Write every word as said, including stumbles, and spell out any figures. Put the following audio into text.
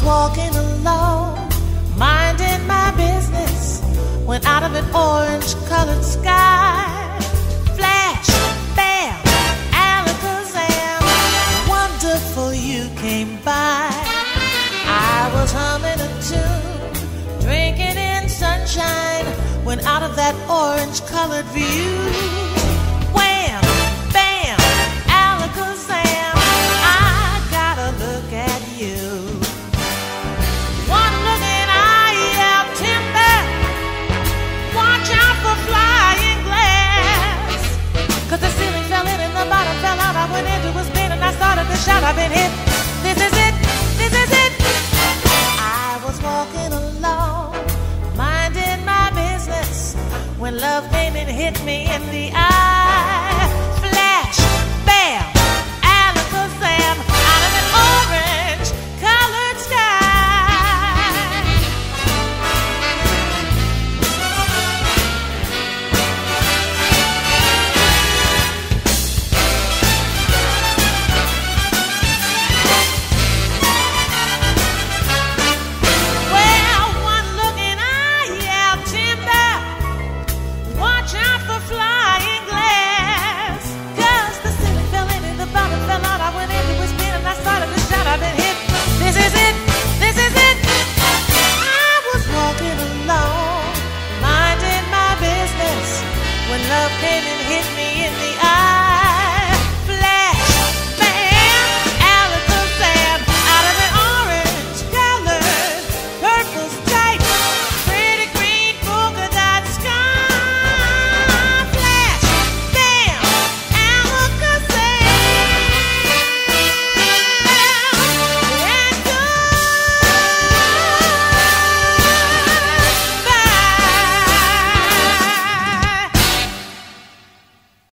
walking alone, minding my business, when out of an orange-colored sky, flash, bam, alakazam, wonderful you came by. I was humming a tune, drinking in sunshine, when out of that orange-colored view, wham, bam, alakazam, I gotta look at you. One look and I yell timber, watch out for flying glass, 'cause the ceiling fell in and the bottom fell out. I went into a spin and I started to shout, I've been hit, this is it, this is it. I was walking alone, minding my business, when love came and hit me in the eye.